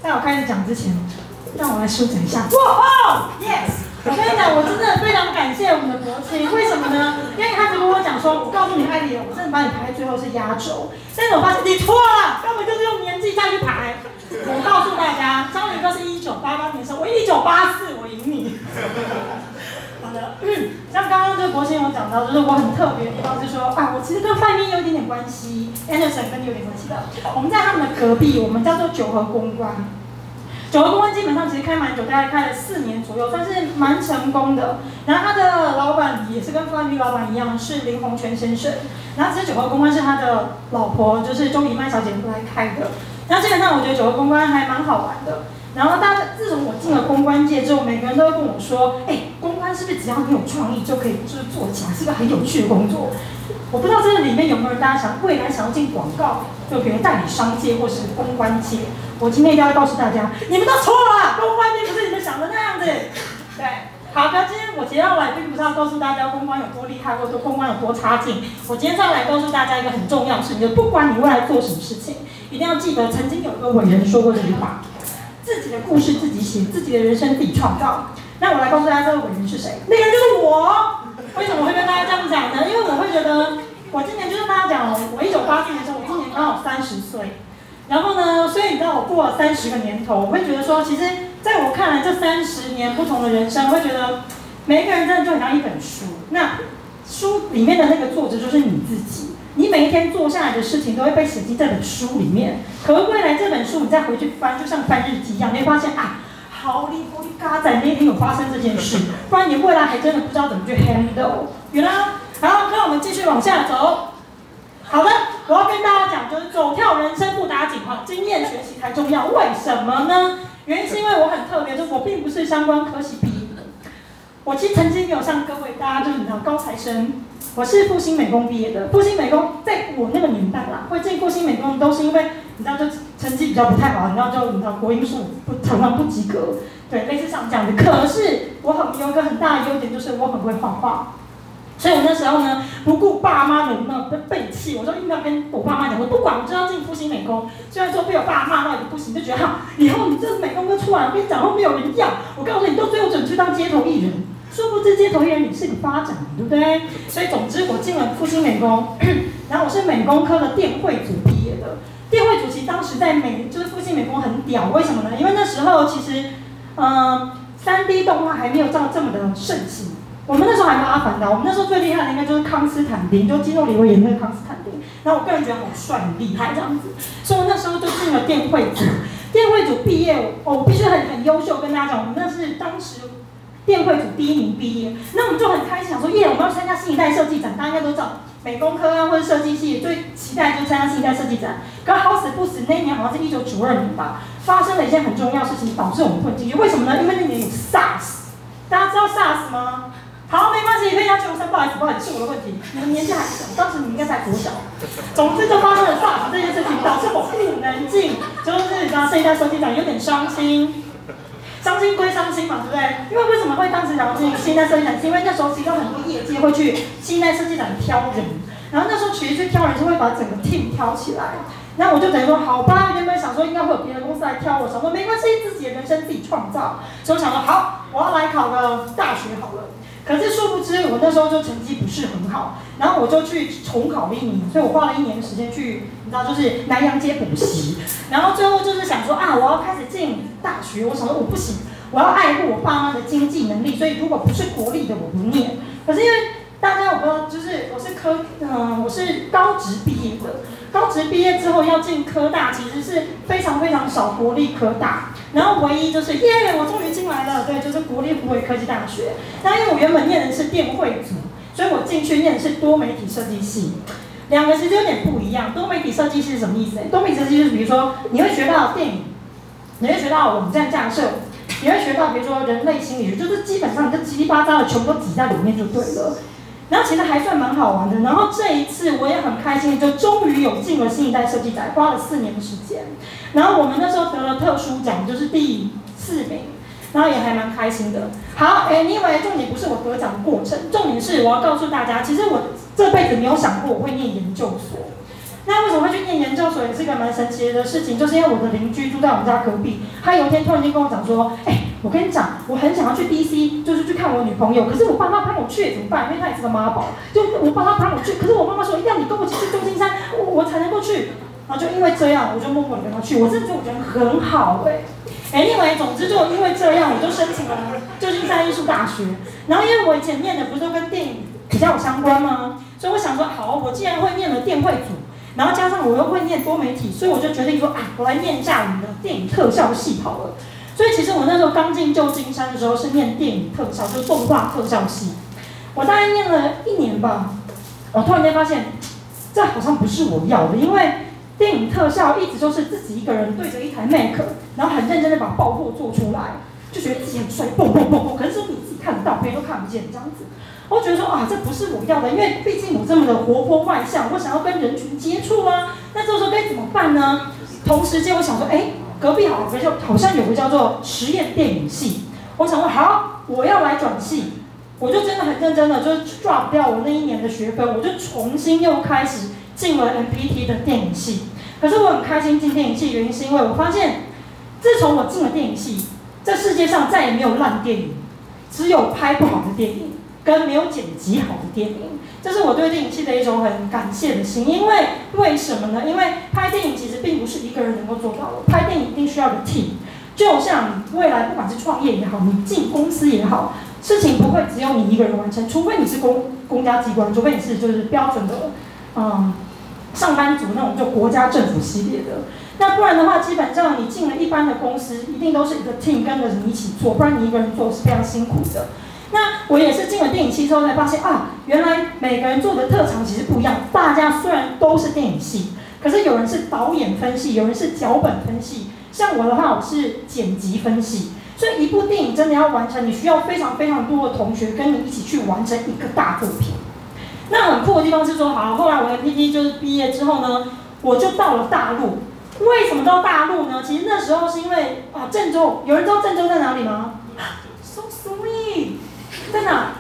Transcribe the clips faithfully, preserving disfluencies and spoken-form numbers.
在我开始讲之前，让我来舒展一下。哇哦 ，yes！ 我跟你讲，我真的非常感谢我们的国青，为什么呢？因为他只跟我讲说，我告诉你，艾丽，我真的把你排在最后是压轴，但是我发现你错了，根本就是用年纪下去排。我告诉大家，张宇哥是一九八八年生，我一九八四，我赢你。好的，嗯，像刚刚这个国青有讲到，就是我很特别的地方，就是说啊，我其实跟范咪有一点点关系 ，Anderson 跟你有点关系的。我们在他们的隔壁，我们叫做九和公关。九和公关基本上其实开蛮久，大概开了四年左右，算是蛮成功的。然后他的老板也是跟范咪老板一样，是林鸿泉先生。然后其实九和公关是他的老婆，就是周怡曼小姐来开的。然后基本上我觉得九和公关还蛮好玩的。然后大家自从我进了公关界之后，每个人都会跟我说，哎，公关是不是只要你有创意就可以就是做起来，是个很有趣的工作？我不知道这里面有没有人大家想未来想要进广告，就比如代理商界或是公关界。我今天一定要告诉大家，你们都错了，公关界不是你们想的那样子。对，好的，今天我今天要来并不是要告诉大家公关有多厉害，或者说公关有多差劲。我今天是要来告诉大家一个很重要的事情，就是不管你未来做什么事情，一定要记得曾经有一个伟人说过这句话。自己的故事自己写，自己的人生自己创造。那我来告诉大家，这个伟人是谁？那个人就是我。为什么会跟大家这样讲呢？因为我会觉得，我今年就是跟大家讲，我一九八四年的时候，我今年刚好三十岁。然后呢，所以你知道我过了三十个年头，我会觉得说，其实在我看来，这三十年不同的人生，我会觉得每一个人真的就很像一本书。那书里面的那个作者就是你自己。你每一天做下来的事情都会被写进这本书里面，可是未来这本书你再回去翻，就像翻日记一样，你会发现啊，好哩好哩嘎仔那天有发生这件事，不然你未来还真的不知道怎么去 handle。原来，好，那我们继续往下走。好的，我要跟大家讲，就是走跳人生不打紧哈，经验学习才重要。为什么呢？原因是因为我很特别，就是我并不是相关科系毕业的，我其实曾经没有像各位大家就是你知道高材生。我是复兴美工毕业的，复兴美工在我那个年代啦，会进复兴美工都是因为你知道就成绩比较不太好，你知道就你知道国英数不常常不及格，对，类似像这样的。可是我很有一个很大的优点，就是我很会画画，所以我那时候呢不顾爸妈的那种背弃，我就硬要跟我爸妈讲，我不管，我就要进复兴美工。虽然说被我爸骂到也不行，就觉得哈，以后你这美工科出来，我跟你讲，后没有人要，我告诉你，都最后准去当街头艺人。殊不知街头艺人也是个发展，对不对？所以总之我进了复兴美工，然后我是美工科的电绘组毕业的。电绘组其实当时在美就是复兴美工很屌，为什么呢？因为那时候其实，呃，三 D 动画还没有到这么的盛行。我们那时候还没有阿凡达，我们那时候最厉害的应该就是康斯坦丁，就基诺里维演那个康斯坦丁。然后我个人觉得好帅很厉害这样子，所以我那时候就进了电绘组。电绘组毕业，我我必须很很优秀，跟大家讲，我们那是当时。电绘组第一名毕业，那我们就很开心，想说耶，我们要参加新一代设计展。大家应该都知道，美工科啊或者设计系最期待就是参加新一代设计展。可是好死不死，那一年好像是一九九二年吧，发生了一件很重要的事情，导致我们不能进去。为什么呢？因为那年有 SARS， 大家知道 SARS 吗？好，没关系，可以要求生，不好意思，不好意思，是我的问题。你们年纪还小，当时你们应该才国小。总之就发生了 SARS 这件事情，导致我不能进，就是你知道新一代设计展有点伤心。伤心归伤心嘛，对不对？因为为什么会当时想要进新一代设计展，是因为那时候其实有很多业界会去新一代设计展挑人，然后那时候其实去挑人是会把整个 team 挑起来。那我就等于说，好吧，原本想说应该会有别的公司来挑我，想说没关系，自己的人生自己创造。所以我想说，好，我要来考个大学好了。可是殊不知，我那时候就成绩不是很好，然后我就去重考了一年，所以我花了一年的时间去，你知道，就是南洋街补习，然后最后就是想说啊，我要开始进大学，我想说我不行，我要爱护我爸妈的经济能力，所以如果不是国立的，我不念。可是因为大家我不知道，就是我是科，嗯、呃，我是高职毕业的。高职毕业之后要进科大，其实是非常非常少国立科大，然后唯一就是耶，我终于进来了，对，就是国立湖北科技大学。那因为我原本念的是电绘组，所以我进去念的是多媒体设计系，两个其实有点不一样。多媒体设计系是什么意思？多媒体设计就是比如说你会学到电影，你会学到网站架设，你会学到比如说人类心理学，就是基本上你这七七八八的全部都挤在里面就对了。然后其实还算蛮好玩的。然后这一次我也很开心，就终于有进了新一代设计展，花了四年的时间。然后我们那时候得了特殊奖，就是第四名，然后也还蛮开心的。好，哎，你以为重点不是我得奖的过程，重点是我要告诉大家，其实我这辈子没有想过我会念研究所。 那为什么会去念研究所，也是一个蛮神奇的事情，就是因为我的邻居住在我们家隔壁，他有一天突然间跟我讲说，哎、欸，我跟你讲，我很想要去 D C， 就是去看我女朋友，可是我爸妈陪我去怎么办？因为他也是个妈宝，就我爸妈陪我去，可是我妈妈说一定要你跟我一起去旧金山，我我才能够去。然后就因为这样，我就默默的跟他去，我真的觉得我觉得很好哎、欸。哎，另外，总之就因为这样，我就申请了旧金山艺术大学。然后因为我以前念的不是都跟电影比较有相关吗？所以我想说，好，我既然会念了电绘组，然后加上我又会念多媒体，所以我就决定说，啊，我来念一下我们的电影特效系好了。所以其实我那时候刚进旧金山的时候是念电影特效，就是动画特效系。我大概念了一年吧，我突然间发现，这好像不是我要的，因为电影特效一直都是自己一个人对着一台 Mac， 然后很认真的把爆破做出来，就觉得自己很帅，蹦蹦蹦蹦，可是说你自己看得到，别人都看不见这样子。我觉得说啊，这不是我要的，因为毕竟我这么的活泼外向，我想要跟人群接触啊。那这时候该怎么办呢？同时间我想说，哎，隔壁好像好像有个叫做实验电影系，我想说好，我要来转系，我就真的很认真的就是 drop 掉我那一年的学分，我就重新又开始进了 M P T 的电影系。可是我很开心进电影系，原因是因为我发现，自从我进了电影系，这世界上再也没有烂电影，只有拍不好的电影跟没有剪辑好的电影。这是我对电影系的一种很感谢的心，因为为什么呢？因为拍电影其实并不是一个人能够做到的，拍电影一定需要个 team。就像你未来不管是创业也好，你进公司也好，事情不会只有你一个人完成，除非你是公公家机关，除非你是就是标准的，嗯。上班族那种就国家政府系列的，那不然的话，基本上你进了一般的公司，一定都是一个 team 跟着你一起做，不然你一个人做是非常辛苦的。那我也是进了电影系之后才发现啊，原来每个人做的特长其实不一样。大家虽然都是电影系，可是有人是导演分析，有人是脚本分析，像我的话，我是剪辑分析。所以一部电影真的要完成，你需要非常非常多的同学跟你一起去完成一个大作品。那很酷的地方是说，好，后来我的 P T 就是毕业之后呢，我就到了大陆。为什么到大陆呢？其实那时候是因为啊，郑州，有人知道郑州在哪里吗 ？So sweet， 在哪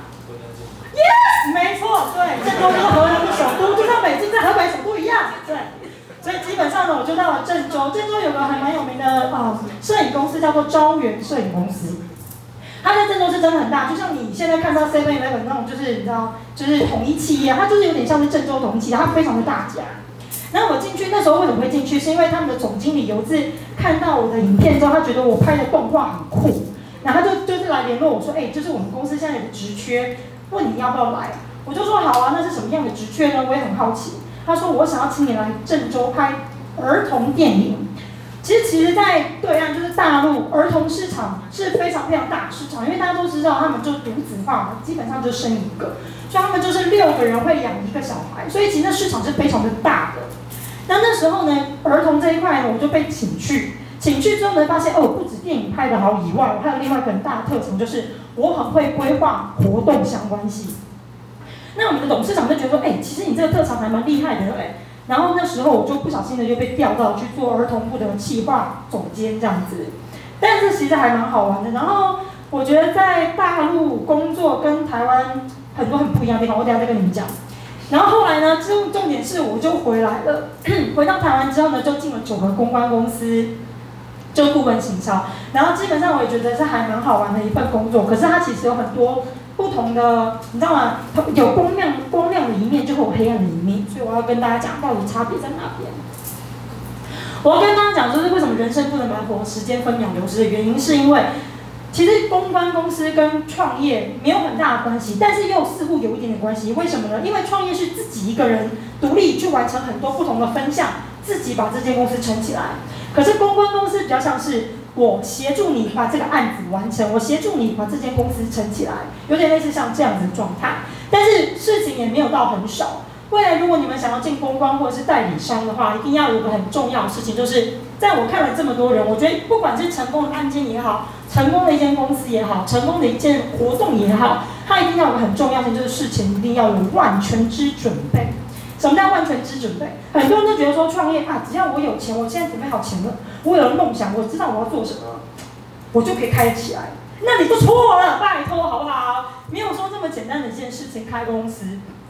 ？Yes， 没错，对，郑州就是河南的首都，就像北京在河北首都一样，对。所以基本上呢，我就到了郑州。郑州有个还蛮有名的啊、呃、摄影公司，叫做招源摄影公司。它在郑州是真的很大，就像你现在看到 seven eleven 那种，就是你知道，就是统一企业，它就是有点像是郑州统一企业，它非常的大家。然后我进去那时候为什么会进去？是因为他们的总经理有一次看到我的影片之后，他觉得我拍的动画很酷，然后他就就是来联络我说，哎、欸，就是我们公司现在有个职缺，问你要不要来。我就说好啊，那是什么样的职缺呢？我也很好奇。他说我想要请你来郑州拍儿童电影。其实，其实，在对岸就是大陆，儿童市场是非常非常大的市场，因为大家都知道，他们就独子化嘛，基本上就生一个，所以他们就是六个人会养一个小孩，所以其实那市场是非常的大的。那那时候呢，儿童这一块呢，我就被请去，请去之后呢，发现哦，不止电影拍得好以外，我还有另外一个很大的特长，就是我很会规划活动相关系。那我们的董事长就觉得说，哎，其实你这个特长还蛮厉害的，对不对？然后那时候我就不小心的就被调到去做儿童部的企划总监这样子，但是其实还蛮好玩的。然后我觉得在大陆工作跟台湾很多很不一样的地方，我等一下再跟你们讲。然后后来呢，重重点是我就回来了，回到台湾之后呢，就进了九合公关公司，就顾问行销。然后基本上我也觉得是还蛮好玩的一份工作，可是它其实有很多不同的，你知道吗？有光亮光亮的一面，就会有黑暗的一面，所以我要跟大家讲到底差别在哪边。我要跟大家讲，就是为什么人生不能把活时间分秒流失的原因，是因为其实公关公司跟创业没有很大的关系，但是又似乎有一点点关系。为什么呢？因为创业是自己一个人独立去完成很多不同的分项，自己把这间公司撑起来。可是公关公司比较像是我协助你把这个案子完成，我协助你把这间公司撑起来，有点类似像这样子的状态。但是事情也没有到很少。未来如果你们想要进公关或者是代理商的话，一定要有个很重要的事情，就是在我看了这么多人，我觉得不管是成功的案件也好，成功的一间公司也好，成功的一件活动也好，它一定要有个很重要性，就是事情一定要有万全之准备。什么叫万全之准备？很多人都觉得说创业啊，只要我有钱，我现在准备好钱了，我有了梦想，我知道我要做什么，我就可以开得起来。那你就错了，拜托好不好？没有说这么简单的一件事情开公司。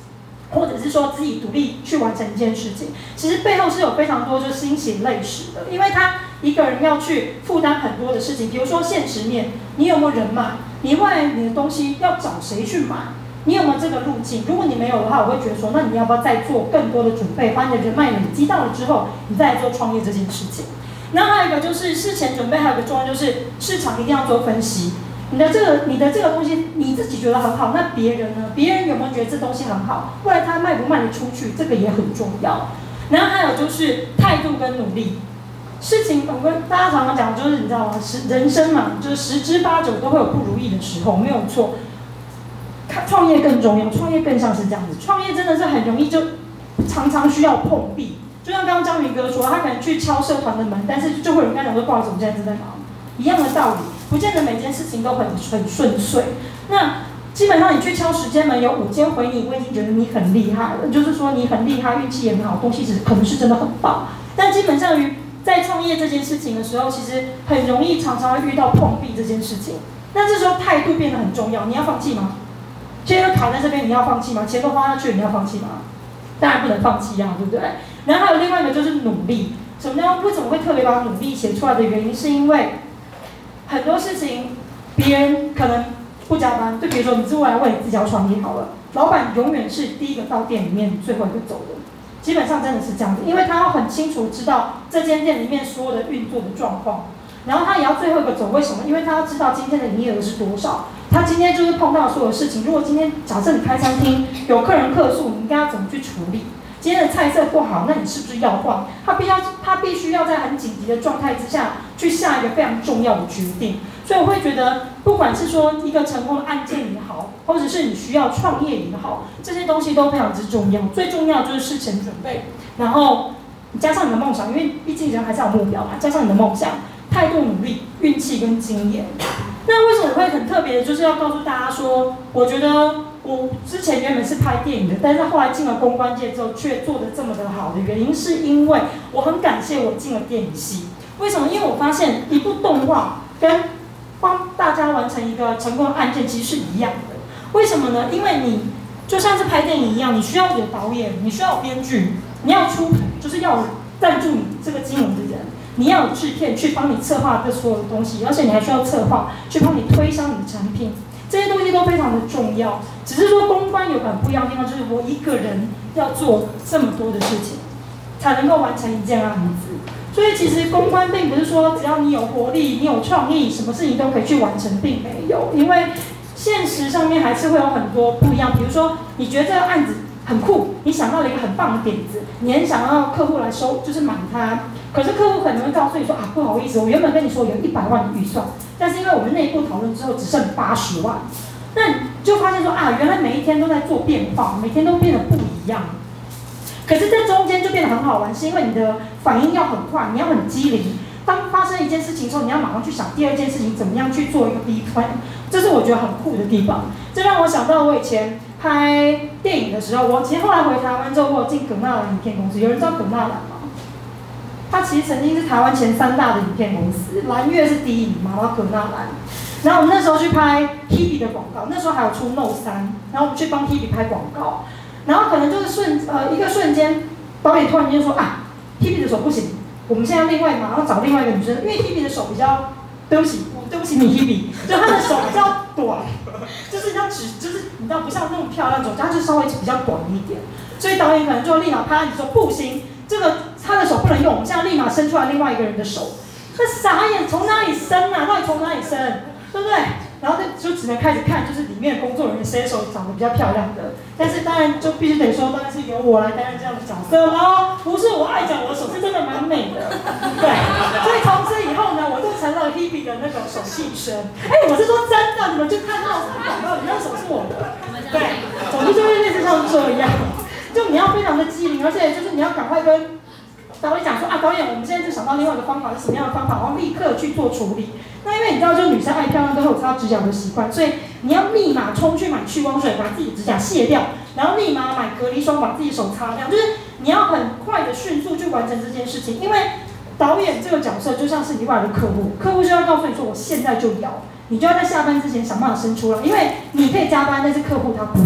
或者是说自己独立去完成一件事情，其实背后是有非常多就是心血泪史的，因为他一个人要去负担很多的事情，比如说现实面，你有没有人脉？你未来你的东西要找谁去买？你有没有这个路径？如果你没有的话，我会觉得说，那你要不要再做更多的准备，把你的人脉累积到了之后，你再来做创业这件事情。然后还有一个就是事前准备，还有一个重要就是市场一定要做分析。你的这个你的这个东西你自己觉得很好，那别人呢？别人有没有觉得这东西很好？未来他卖不卖得出去，这个也很重要。然后还有就是态度跟努力。事情我跟大家常常讲，就是你知道吗？十人生嘛，就是十之八九都会有不如意的时候，没有错。创业更重要，创业更像是这样子。创业真的是很容易就常常需要碰壁。就像刚刚章鱼哥说，他可能去敲社团的门，但是就会有人跟他讲说，不好意思，我现在正在忙。一样的道理。不见得每件事情都很很顺遂，那基本上你去敲十间门，有五间回你，我已经觉得你很厉害了。就是说你很厉害，运气也很好，东西是可能是真的很棒。但基本上于在创业这件事情的时候，其实很容易常常会遇到碰壁这件事情。那这时候态度变得很重要，你要放弃吗？现在卡在这边，你要放弃吗？钱都花下去，你要放弃吗？当然不能放弃呀、啊，对不对？然后还有另外一个就是努力。什么叫为什么会特别把努力写出来的原因，是因为很多事情，别人可能不加班，就比如说你是未来为你自己要创业好了，老板永远是第一个到店里面，最后一个走的，基本上真的是这样子，因为他要很清楚知道这间店里面所有的运作的状况，然后他也要最后一个走，为什么？因为他要知道今天的营业额是多少，他今天就是碰到所有事情，如果今天假设你开餐厅有客人客诉，你应该要怎么去处理？今天的菜色不好，那你是不是要换？他必要，他必须要在很紧急的状态之下去下一个非常重要的决定。所以我会觉得，不管是说一个成功的案件也好，或者是你需要创业也好，这些东西都非常之重要。最重要就是事前准备，然后加上你的梦想，因为毕竟人还是要有目标嘛，加上你的梦想、态度、努力、运气跟经验。那为什么我会很特别的，就是要告诉大家说，我觉得我之前原本是拍电影的，但是后来进了公关界之后，却做得这么的好的原因，是因为我很感谢我进了电影系。为什么？因为我发现一部动画跟帮大家完成一个成功的案件其实是一样的。为什么呢？因为你就像是拍电影一样，你需要有导演，你需要有编剧，你要出品，就是要有赞助你这个金融的人。你要有制片去帮你策划这所有的东西，而且你还需要策划去帮你推销你的产品，这些东西都非常的重要。只是说公关有很不一样的地方，就是我一个人要做这么多的事情，才能够完成一件案子。所以其实公关并不是说只要你有活力、你有创意，什么事情都可以去完成，并没有，因为现实上面还是会有很多不一样。比如说，你觉得这个案子很酷，你想到了一个很棒的点子，你很想要客户来收，就是买它。可是客户可能会告诉你说啊，不好意思，我原本跟你说有一百万的预算，但是因为我们内部讨论之后只剩八十万，那你就发现说啊，原来每一天都在做变化，每天都变得不一样。可是这中间就变得很好玩，是因为你的反应要很快，你要很机灵。当发生一件事情之后，你要马上去想第二件事情怎么样去做一个 B plan， 这是我觉得很酷的地方。这让我想到我以前拍电影的时候，我其实后来回台湾之后，我有进葛纳兰影片公司。有人知道葛纳兰吗？它其实曾经是台湾前三大的影片公司，蓝月是第一名嘛，然后葛纳兰。然后我们那时候去拍 Hebe 的广告，那时候还有出 Note 三，然后我们去帮 Hebe 拍广告，然后可能就是瞬呃一个瞬间，导演突然间说啊 ，Hebe 的手不行，我们现在另外马上找另外一个女生，因为 Hebe 的手比较，对不起，对不起你 Hebe， 就她的手比较短，就是像指，就是你知道不像那种漂亮手，她就稍微比较短一点，所以导演可能就立马拍你说不行，这个她的手不能用，我们现在立马伸出来另外一个人的手，那傻眼，从哪里伸啊？到底从哪里伸？对不对？然后就只能开始看，就是里面的工作人员谁手长得比较漂亮的。但是当然就必须得说，当然是由我来担任这样的角色喽。不是我爱讲，我的手是真的蛮美的，对。所以从此以后呢，我就成了 Hebe 的那种手替身。哎，我是说真的，你们就看到什么广告，你那手是我的，对。总之就是类似像这样，就你要非常的机灵，而且就是你要赶快跟导演讲说啊，导演，我们现在就想到另外一个方法是什么样的方法，然后立刻去做处理。那因为你知道，就女生爱漂亮都会有擦指甲的习惯，所以你要立马冲去买去光水，把自己的指甲卸掉，然后立马买隔离霜，把自己手擦亮，就是你要很快的、迅速去完成这件事情。因为导演这个角色就像是你未来的客户，客户就要告诉你说，我现在就要，你就要在下班之前想办法生出来，因为你可以加班，但是客户他不想要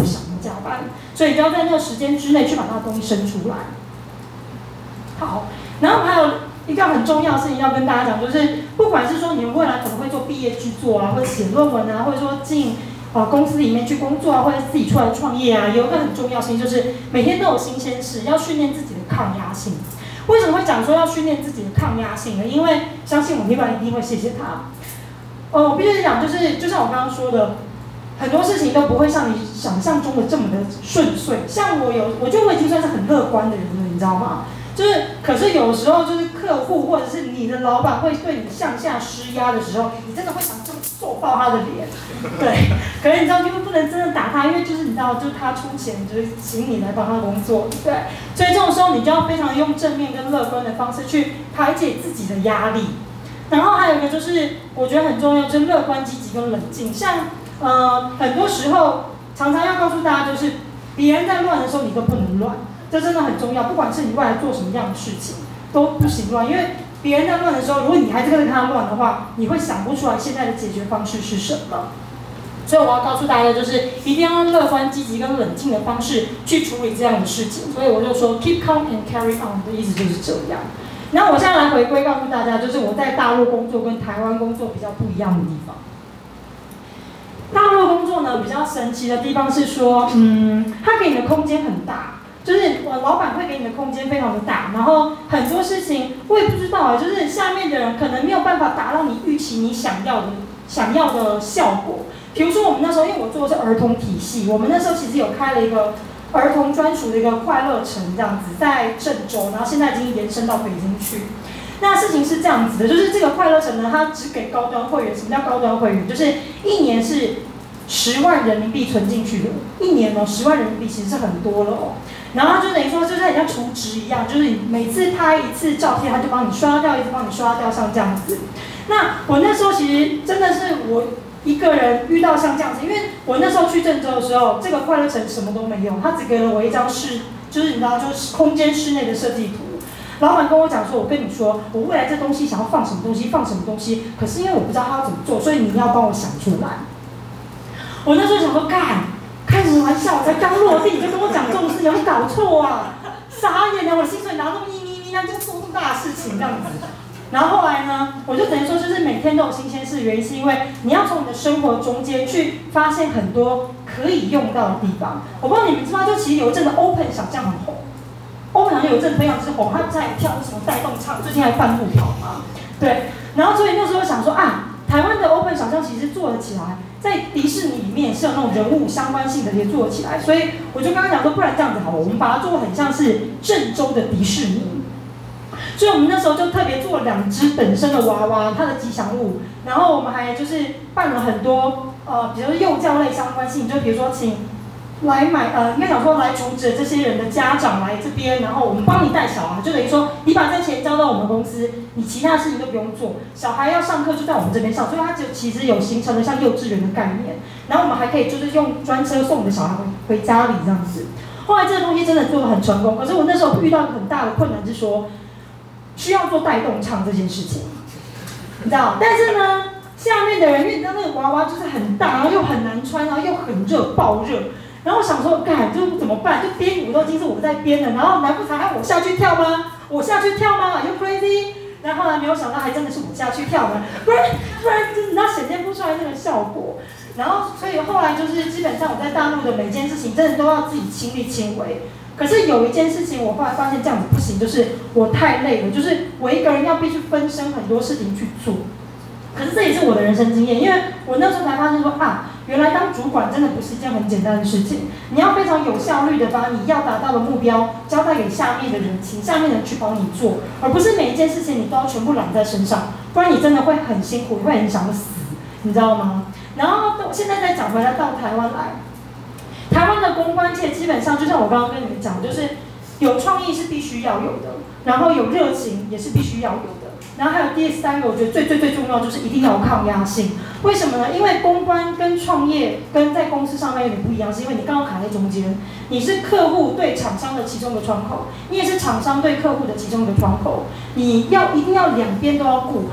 加班，所以就要在那个时间之内去把它的东西生出来。好，然后还有一个很重要的事情要跟大家讲，就是不管是说你们未来可能会做毕业制作啊，或者写论文啊，或者说进呃公司里面去工作啊，或者自己出来创业啊，有一个很重要性就是每天都有新鲜事，要训练自己的抗压性。为什么会讲说要训练自己的抗压性呢？因为相信我，老板一定会谢谢他。呃，我必须讲，就是就像我刚刚说的，很多事情都不会像你想象中的这么的顺遂。像我有，我觉得我已经算是很乐观的人了，你知道吗？就是，可是有时候就是客户或者是你的老板会对你向下施压的时候，你真的会想这么揍爆他的脸，对。可是你知道，因为不能真的打他，因为就是你知道，就是他出钱，就是请你来帮他工作，对。所以这种时候，你就要非常用正面跟乐观的方式去排解自己的压力。然后还有一个就是，我觉得很重要，就是乐观、积极跟冷静。像呃，很多时候常常要告诉大家，就是别人在乱的时候，你都不能乱。这真的很重要，不管是你未来做什么样的事情，都不行乱，因为别人在乱的时候，如果你还是跟着他乱的话，你会想不出来现在的解决方式是什么。所以我要告诉大家，就是一定要用乐观、积极跟冷静的方式去处理这样的事情。所以我就说 ，keep calm and carry on 的意思就是这样。然后我现在来回归告诉大家，就是我在大陆工作跟台湾工作比较不一样的地方。大陆工作呢比较神奇的地方是说，嗯，它给你的空间很大。就是我老板会给你的空间非常的大，然后很多事情我也不知道啊，就是下面的人可能没有办法达到你预期你想要的想要的效果。比如说我们那时候，因为我做的是儿童体系，我们那时候其实有开了一个儿童专属的一个快乐城这样子，在郑州，然后现在已经延伸到北京去。那事情是这样子的，就是这个快乐城呢，它只给高端会员。什么叫高端会员？就是一年是十万人民币存进去的，一年哦，十万人民币其实是很多了哦。然后就等于说，就是很像储值一样，就是你每次拍一次照片，他就帮你刷掉，一直帮你刷掉，像这样子。那我那时候其实真的是我一个人遇到像这样子，因为我那时候去郑州的时候，这个快乐城什么都没有，他只给了我一张室，就是你知道，就是空间室内的设计图。老板跟我讲说，我跟你说，我未来这东西想要放什么东西，放什么东西，可是因为我不知道他要怎么做，所以你要帮我想出来。我那时候想说，干。开什么玩笑！我才刚落地，你就跟我讲这种事，有没有搞错啊？傻眼了！我薪水拿那么咪咪咪，那就做这么大的事情这样子。然后后来呢，我就等于说，就是每天都有新鲜事，原因是因为你要从你的生活中间去发现很多可以用到的地方。我不知道你们知道，就其实有一阵的 Open 小将很红 ，Open 好像有一阵非常之红，他在跳什么带动唱，最近还半路跑嘛，对。然后所以那时候想说啊，台湾的 Open 小将其实做得起来。在迪士尼里面是有那种人物相关性的也做起来，所以我就刚刚讲说，不然这样子好了，我们把它做得很像是郑州的迪士尼。所以我们那时候就特别做了两只等身的娃娃，它的吉祥物，然后我们还就是办了很多呃，比如说幼教类相关性，就比如说请来买呃，应该讲说来储值这些人的家长来这边，然后我们帮你带小孩，就等于说你把这钱交到我们公司，你其他事情都不用做，小孩要上课就在我们这边上，所以它就其实有形成了像幼稚园的概念。然后我们还可以就是用专车送你的小孩回家里这样子。后来这个东西真的做得很成功，可是我那时候遇到一个很大的困难是说，需要做带动唱这件事情，你知道？但是呢，下面的人因为你知道那个娃娃就是很大，然后又很难穿，然后又很热，爆热。然后我想说，干，就怎么办？就编舞都已经是我在编了，然后难不成还要我下去跳吗？我下去跳吗 ？Are you crazy？ 然后后来没有想到，还真的是我下去跳的，不然不然就是你知道显现不出来那个效果。然后所以后来就是基本上我在大陆的每件事情真的都要自己亲力亲为。可是有一件事情我后来发现这样子不行，就是我太累了，就是我一个人要必须分身很多事情去做。可是这也是我的人生经验，因为我那时候才发现说啊，原来当主管真的不是一件很简单的事情。你要非常有效率的把你要达到的目标交代给下面的人，请下面的人去帮你做，而不是每一件事情你都要全部揽在身上，不然你真的会很辛苦，你会很想死，你知道吗？然后现在再讲回来到台湾来，台湾的公关界基本上就像我刚刚跟你们讲，就是有创意是必须要有的，然后有热情也是必须要有的。然后还有第三个，我觉得最最最重要就是一定要有抗压性。为什么呢？因为公关跟创业跟在公司上面有点不一样，是因为你刚刚卡在中间，你是客户对厂商的其中一个窗口，你也是厂商对客户的其中一个窗口，你要一定要两边都要顾好。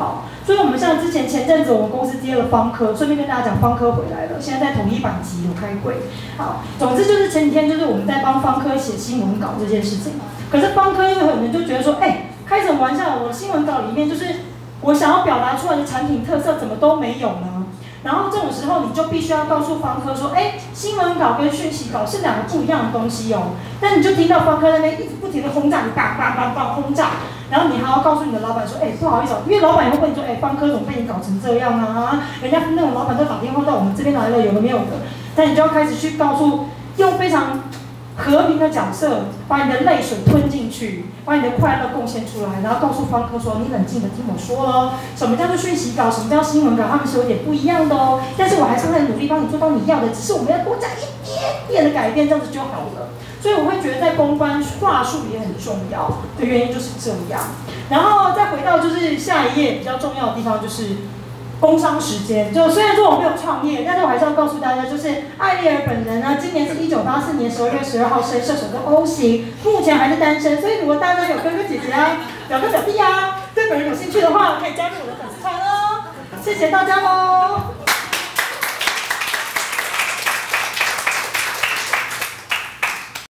所以我们像之前前阵子我们公司接了方科，顺便跟大家讲方科回来了，现在在统一版级有开会。好，总之就是前几天就是我们在帮方科写新闻稿这件事情。可是方科又可能就觉得说，哎、欸，开什么玩笑？我的新闻稿里面就是我想要表达出来的产品特色怎么都没有呢？然后这种时候你就必须要告诉方科说，哎、欸，新闻稿跟讯息稿是两个不一样的东西哦。但你就听到方科那边一直不停的轰炸你，叭叭叭叭轰炸。然后你还要告诉你的老板说，哎、欸，不好意思，因为老板也会问你说，哎、欸，方科怎么被你搞成这样啊？人家那种老板都打电话到我们这边来了，有的没有的。但你就要开始去告诉，用非常和平的角色，把你的泪水吞进去，把你的快乐贡献出来，然后告诉方科说，你冷静的听我说咯，什么叫做讯息稿，什么叫新闻稿，他们是有点不一样的哦。但是我还是会努力帮你做到你要的，只是我们要多加一点点的改变，这样子就好了。所以我会觉得在公关话术也很重要的原因就是这样。然后再回到就是下一页比较重要的地方就是工商时间。就虽然说我没有创业，但是我还是要告诉大家，就是艾丽儿本人呢，今年是一九八四年十二月十二号生，射手的 O 型，目前还是单身。所以如果大家有哥哥姐姐啊、表哥表弟啊，对本人有兴趣的话，可以加入我的粉丝团哦。谢谢大家喽。